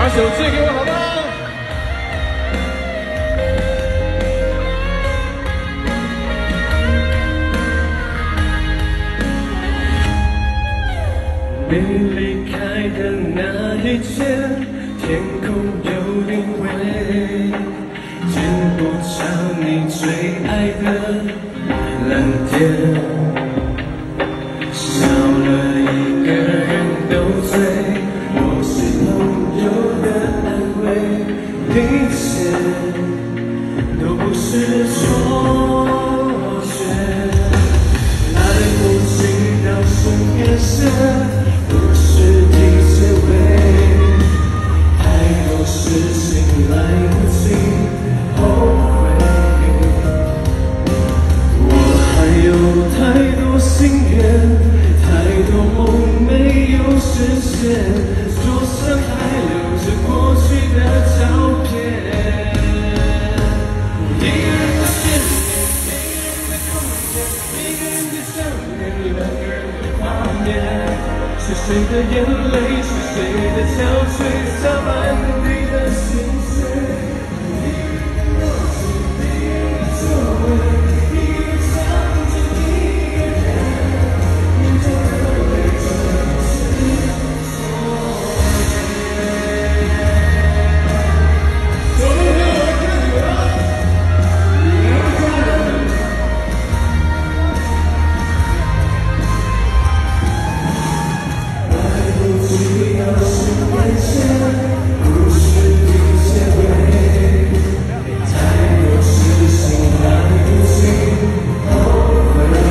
把手借给我好吗？ 你离开的那一天，天空有点灰，见不着你最爱的蓝天。少了一个人都醉，我是朋友的安慰，一切都不是错觉。来不及到深夜时，不是的结尾，太多事情来不及后悔。我还有太多心愿，太多梦没有实现，桌上还留着过去的照片。一个人的见面，一个人的空间，一个人的想念，两个人的画面。是谁的眼泪，是谁的憔悴，洒满你的心碎。一个人的落寞，一个人的座位，一个人想着一个人，眼中的泪真是错觉。走路给我看你了，你要看的。来不及到深夜前，故事的结尾，太多事情来不及后悔。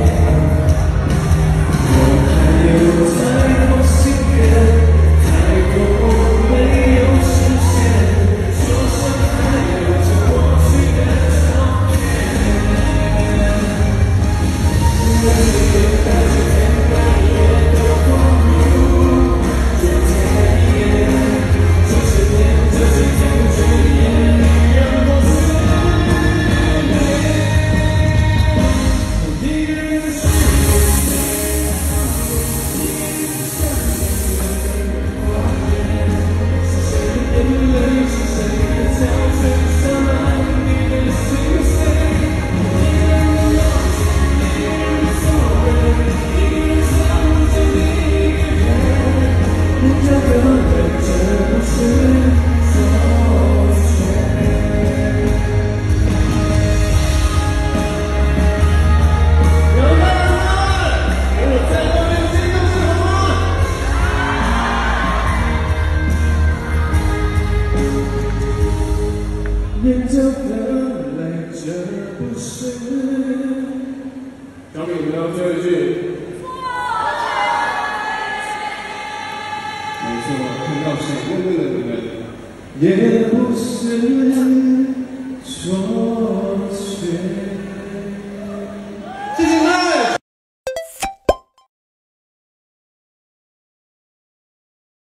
我还有太多心愿，太多梦没有实现，桌上还留着过去的照片。人也带着天光也都不如昨天，这些天，这些天，这夜里让我思念。一个人的世界，一个人的想念，画面。是谁的眼泪，是谁的憔悴，洒满你的心碎。一个人的落寞，一个人的座位，一个人想着一个人，人家的泪真是错觉。有没有人给我在后面接个字好吗？眼角的泪，这不是。 小米，你们要最后一句。没错，看到水问问的你们。 也不是错。